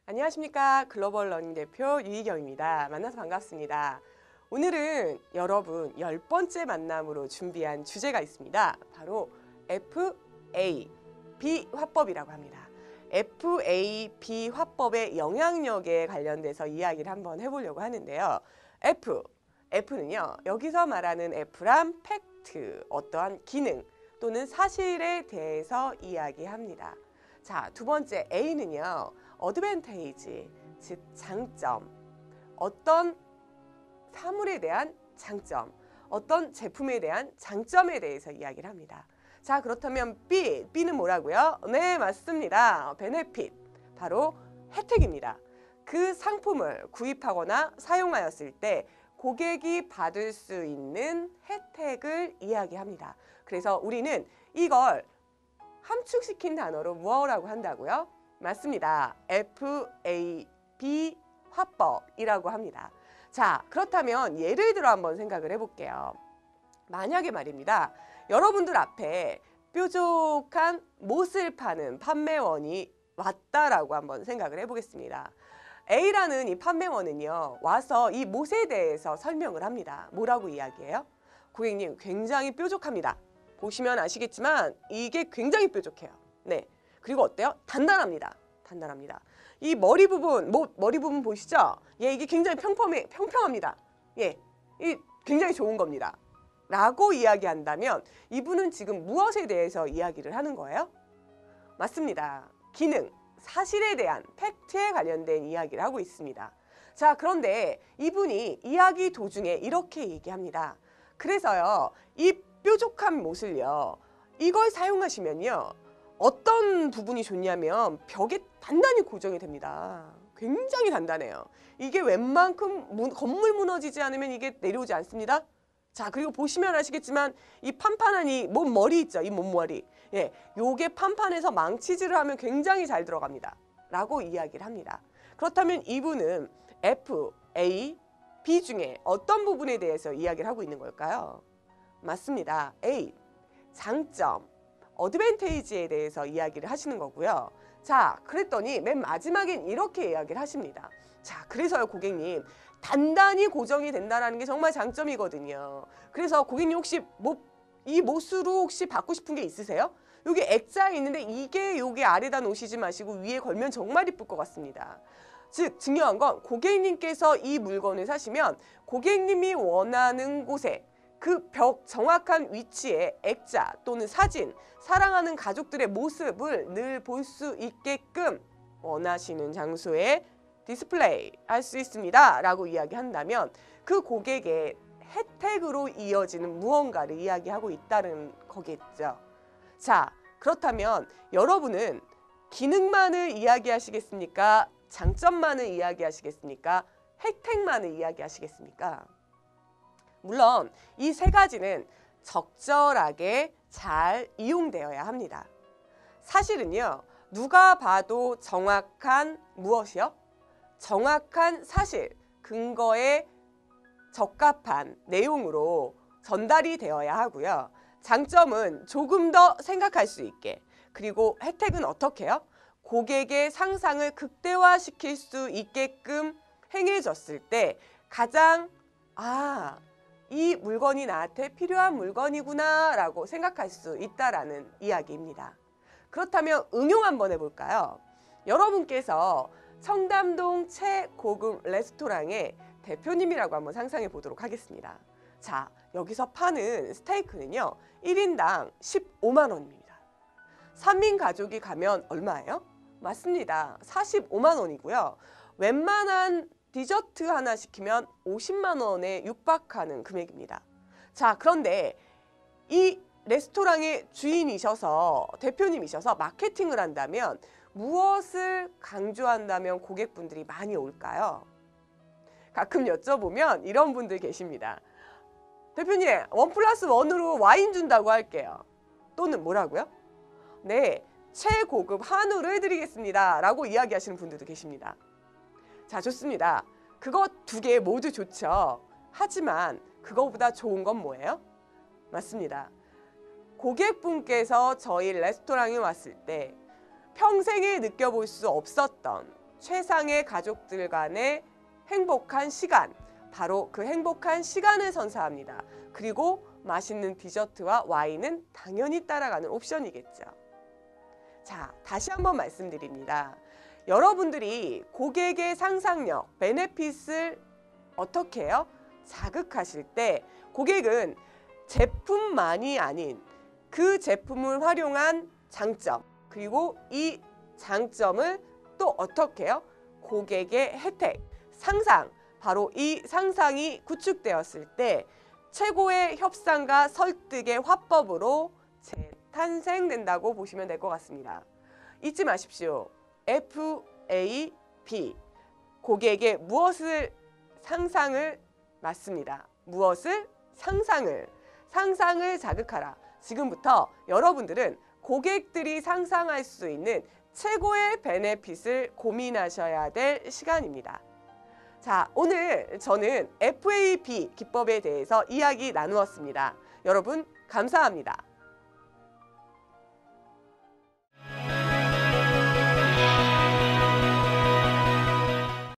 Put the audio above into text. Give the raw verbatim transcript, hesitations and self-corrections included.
안녕하십니까. 글로벌 러닝 대표 유희경입니다. 만나서 반갑습니다. 오늘은 여러분 열 번째 만남으로 준비한 주제가 있습니다. 바로 에프 에이 비 화법이라고 합니다. 에프 에이 비 화법의 영향력에 관련돼서 이야기를 한번 해보려고 하는데요. F, F는요. 여기서 말하는 F란 팩트, 어떠한 기능 또는 사실에 대해서 이야기합니다. 자, 두 번째 A는요. 어드밴테이지, 즉 장점, 어떤 사물에 대한 장점, 어떤 제품에 대한 장점에 대해서 이야기를 합니다. 자, 그렇다면 B, B는 뭐라고요? 네, 맞습니다. 베네핏, 바로 혜택입니다. 그 상품을 구입하거나 사용하였을 때 고객이 받을 수 있는 혜택을 이야기합니다. 그래서 우리는 이걸 함축시킨 단어로 무엇이라고 한다고요? 맞습니다. 에프 에이 비 화법이라고 합니다. 자, 그렇다면 예를 들어 한번 생각을 해볼게요. 만약에 말입니다. 여러분들 앞에 뾰족한 못을 파는 판매원이 왔다라고 한번 생각을 해보겠습니다. A라는 이 판매원은요. 와서 이 못에 대해서 설명을 합니다. 뭐라고 이야기해요? 고객님, 굉장히 뾰족합니다. 보시면 아시겠지만 이게 굉장히 뾰족해요. 네. 그리고 어때요? 단단합니다. 단단합니다. 이 머리 부분, 뭐, 머리 부분 보시죠? 예, 이게 굉장히 평평해, 평평합니다. 예, 이 굉장히 좋은 겁니다. 라고 이야기한다면 이분은 지금 무엇에 대해서 이야기를 하는 거예요? 맞습니다. 기능, 사실에 대한 팩트에 관련된 이야기를 하고 있습니다. 자, 그런데 이분이 이야기 도중에 이렇게 얘기합니다. 그래서요, 이 뾰족한 못을요, 이걸 사용하시면요, 어떤 부분이 좋냐면 벽에 단단히 고정이 됩니다. 굉장히 단단해요. 이게 웬만큼 무, 건물 무너지지 않으면 이게 내려오지 않습니다. 자, 그리고 보시면 아시겠지만 이 판판한 이 몸머리 있죠. 이 몸머리. 예, 요게 판판해서 망치질을 하면 굉장히 잘 들어갑니다. 라고 이야기를 합니다. 그렇다면 이분은 에프 에이 비 중에 어떤 부분에 대해서 이야기를 하고 있는 걸까요? 맞습니다. A, 장점, 어드밴테이지에 대해서 이야기를 하시는 거고요. 자, 그랬더니 맨 마지막엔 이렇게 이야기를 하십니다. 자, 그래서요, 고객님, 단단히 고정이 된다는 게 정말 장점이거든요. 그래서 고객님 혹시 뭐, 이 못으로 혹시 받고 싶은 게 있으세요? 여기 액자에 있는데 이게 여기 아래다 놓으시지 마시고 위에 걸면 정말 이쁠 것 같습니다. 즉, 중요한 건 고객님께서 이 물건을 사시면 고객님이 원하는 곳에 그 벽 정확한 위치에 액자 또는 사진, 사랑하는 가족들의 모습을 늘 볼 수 있게끔 원하시는 장소에 디스플레이 할 수 있습니다. 라고 이야기한다면 그 고객의 혜택으로 이어지는 무언가를 이야기하고 있다는 거겠죠. 자, 그렇다면 여러분은 기능만을 이야기하시겠습니까? 장점만을 이야기하시겠습니까? 혜택만을 이야기하시겠습니까? 물론 이 세 가지는 적절하게 잘 이용되어야 합니다. 사실은요, 누가 봐도 정확한 무엇이요? 정확한 사실, 근거에 적합한 내용으로 전달이 되어야 하고요. 장점은 조금 더 생각할 수 있게, 그리고 혜택은 어떻게 해요? 고객의 상상을 극대화시킬 수 있게끔 행해졌을 때 가장 아, 이 물건이 나한테 필요한 물건이구나 라고 생각할 수 있다라는 이야기입니다. 그렇다면 응용 한번 해볼까요? 여러분께서 청담동 최고급 레스토랑의 대표님이라고 한번 상상해 보도록 하겠습니다. 자, 여기서 파는 스테이크는요, 일 인당 십오만 원입니다. 삼 인 가족이 가면 얼마예요? 맞습니다. 사십오만 원이고요. 웬만한 디저트 하나 시키면 오십만 원에 육박하는 금액입니다. 자, 그런데 이 레스토랑의 주인이셔서, 대표님이셔서 마케팅을 한다면 무엇을 강조한다면 고객분들이 많이 올까요? 가끔 여쭤보면 이런 분들 계십니다. 대표님, 원 플러스 원으로 와인 준다고 할게요. 또는 뭐라고요? 네, 최고급 한우를 해드리겠습니다. 라고 이야기하시는 분들도 계십니다. 자, 좋습니다. 그거 두 개 모두 좋죠. 하지만 그거보다 좋은 건 뭐예요? 맞습니다. 고객분께서 저희 레스토랑에 왔을 때 평생에 느껴볼 수 없었던 최상의 가족들 간의 행복한 시간, 바로 그 행복한 시간을 선사합니다. 그리고 맛있는 디저트와 와인은 당연히 따라가는 옵션이겠죠. 자, 다시 한번 말씀드립니다. 여러분들이 고객의 상상력, 베네핏을 어떻게 해요? 자극하실 때 고객은 제품만이 아닌 그 제품을 활용한 장점, 그리고 이 장점을 또 어떻게 해요? 고객의 혜택, 상상, 바로 이 상상이 구축되었을 때 최고의 협상과 설득의 화법으로 재탄생된다고 보시면 될 것 같습니다. 잊지 마십시오. 에프 에이 비, 고객의 무엇을 상상을 맞습니다. 무엇을 상상을 상상을 자극하라. 지금부터 여러분들은 고객들이 상상할 수 있는 최고의 베네핏을 고민하셔야 될 시간입니다. 자, 오늘 저는 에프 에이 비 기법에 대해서 이야기 나누었습니다. 여러분 감사합니다.